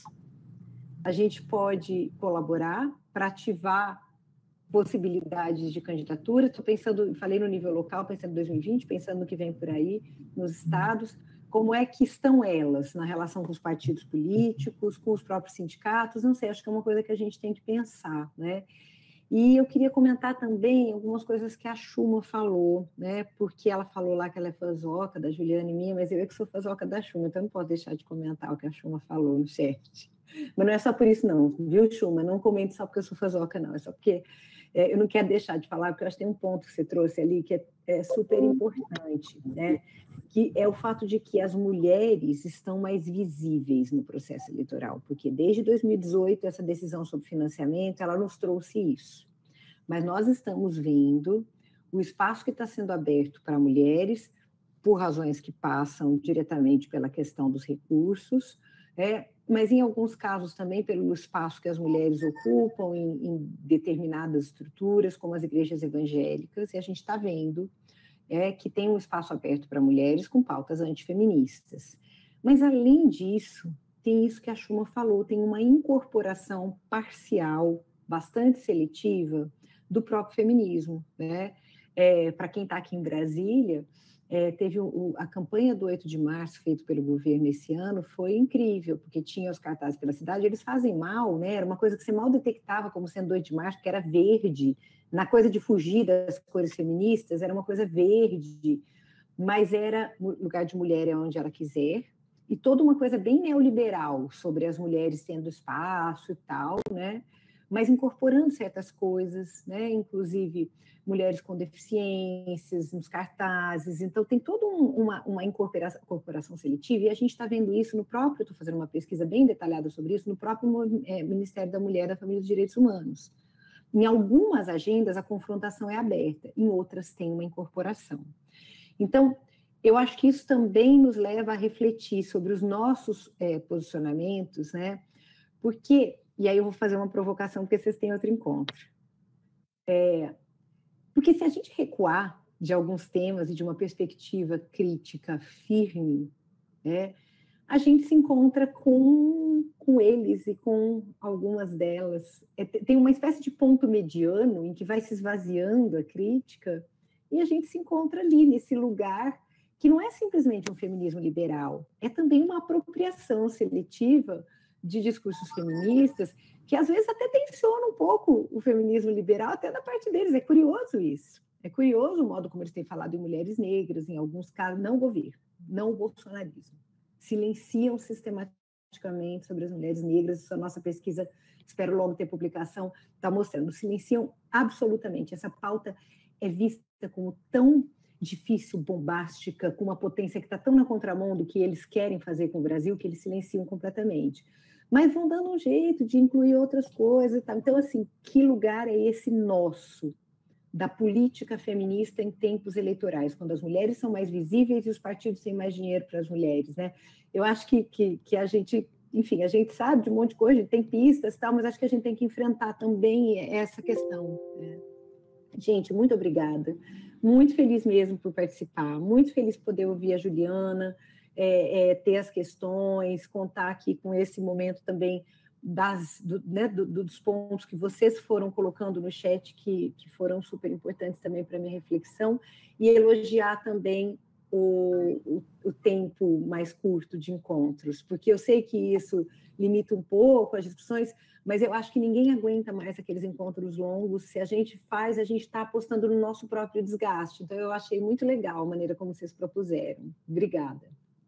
a gente pode colaborar para ativar possibilidades de candidatura? Estou pensando, falei no nível local, pensando em dois mil e vinte, pensando no que vem por aí, nos estados. Como é que estão elas na relação com os partidos políticos, com os próprios sindicatos? Não sei, acho que é uma coisa que a gente tem que pensar, né? E eu queria comentar também algumas coisas que a Chuma falou, né? Porque ela falou lá que ela é fãzoca da Juliana e minha, mas eu é que sou fãzoca da Chuma, então não posso deixar de comentar o que a Chuma falou no chat. Mas não é só por isso não, viu, Chuma? Não comente só porque eu sou fãzoca, não, é só porque é, eu não quero deixar de falar, porque eu acho que tem um ponto que você trouxe ali que é, é super importante, né? Que é o fato de que as mulheres estão mais visíveis no processo eleitoral, porque desde dois mil e dezoito, essa decisão sobre financiamento, ela nos trouxe isso. Mas nós estamos vendo o espaço que está sendo aberto para mulheres, por razões que passam diretamente pela questão dos recursos, é, mas em alguns casos também pelo espaço que as mulheres ocupam em, em determinadas estruturas, como as igrejas evangélicas, e a gente está vendo é, que tem um espaço aberto para mulheres com pautas antifeministas. Mas, além disso, tem isso que a Chuma falou, tem uma incorporação parcial, bastante seletiva, do próprio feminismo, né? É, para quem está aqui em Brasília, é, teve o, a campanha do oito de março, feito pelo governo esse ano, foi incrível, porque tinha os cartazes pela cidade, eles fazem mal, né? Era uma coisa que você mal detectava como sendo oito de março, porque era verde. Na coisa de fugir das cores feministas, era uma coisa verde. mas era lugar de mulher é onde ela quiser, e toda uma coisa bem neoliberal sobre as mulheres tendo espaço e tal, né? Mas incorporando certas coisas, né? Inclusive mulheres com deficiências nos cartazes. Então, tem toda um, uma, uma incorporação, incorporação seletiva, e a gente está vendo isso no próprio, estou fazendo uma pesquisa bem detalhada sobre isso, no próprio é, Ministério da Mulher, da Família e dos Direitos Humanos. Em algumas agendas, a confrontação é aberta, em outras tem uma incorporação. Então, eu acho que isso também nos leva a refletir sobre os nossos é, posicionamentos, né? Porque, e aí eu vou fazer uma provocação, porque vocês têm outro encontro. É, porque se a gente recuar de alguns temas e de uma perspectiva crítica firme, né, a gente se encontra com, com eles e com algumas delas. É, tem uma espécie de ponto mediano em que vai se esvaziando a crítica e a gente se encontra ali, nesse lugar que não é simplesmente um feminismo liberal, é também uma apropriação seletiva de discursos feministas que às vezes até tensiona um pouco o feminismo liberal, até da parte deles. É curioso isso. É curioso o modo como eles têm falado em mulheres negras, em alguns casos, não o governo, não o bolsonarismo. Silenciam sistematicamente sobre as mulheres negras. Isso a nossa pesquisa, espero logo ter publicação, está mostrando. Silenciam absolutamente. Essa pauta é vista como tão difícil, bombástica, com uma potência que está tão na contramão do que eles querem fazer com o Brasil, que eles silenciam completamente. Mas vão dando um jeito de incluir outras coisas. Tá? Então, assim, que lugar é esse nosso, da política feminista em tempos eleitorais, quando as mulheres são mais visíveis e os partidos têm mais dinheiro para as mulheres, né? Eu acho que, que, que a gente, enfim, a gente sabe de um monte de coisa, tem pistas e tal, mas acho que a gente tem que enfrentar também essa questão. Né? Gente, muito obrigada. Muito feliz mesmo por participar, muito feliz por poder ouvir a Juliana, é, é, ter as questões, contar aqui com esse momento também das, do, né, do, dos pontos que vocês foram colocando no chat, que, que foram super importantes também para a minha reflexão, e elogiar também o, o, o tempo mais curto de encontros, porque eu sei que isso limita um pouco as discussões, mas eu acho que ninguém aguenta mais aqueles encontros longos. Se a gente faz, a gente está apostando no nosso próprio desgaste. Então, eu achei muito legal a maneira como vocês propuseram. Obrigada.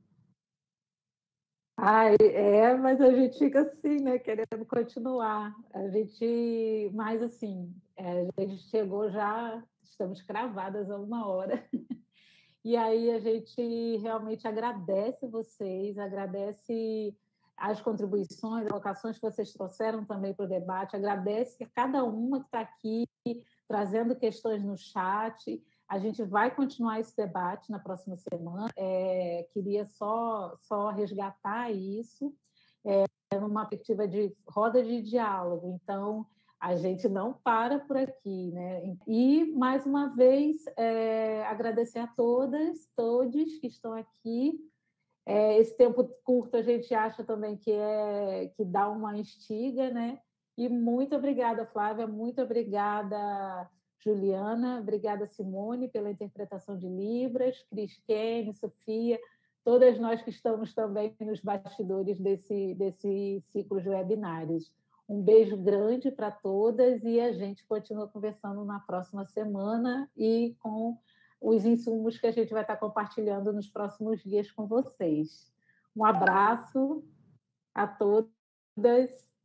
Ai, é, mas a gente fica assim, né, querendo continuar. A gente, mas assim, é, a gente chegou já, estamos cravadas a uma hora. E aí a gente realmente agradece vocês, agradece as contribuições, as colocações que vocês trouxeram também para o debate, agradece a cada uma que está aqui trazendo questões no chat. A gente vai continuar esse debate na próxima semana. É, queria só, só resgatar isso, é, numa perspectiva de roda de diálogo. Então, a gente não para por aqui, né? E, mais uma vez, é, agradecer a todas, todos que estão aqui. É, esse tempo curto a gente acha também que, é, que dá uma instiga, né? E muito obrigada, Flávia, muito obrigada, Juliana, obrigada, Simone, pela interpretação de Libras, Cris Kane, Sofia, todas nós que estamos também nos bastidores desse, desse ciclo de webinários. Um beijo grande para todas e a gente continua conversando na próxima semana e com os insumos que a gente vai estar compartilhando nos próximos dias com vocês. Um abraço a todas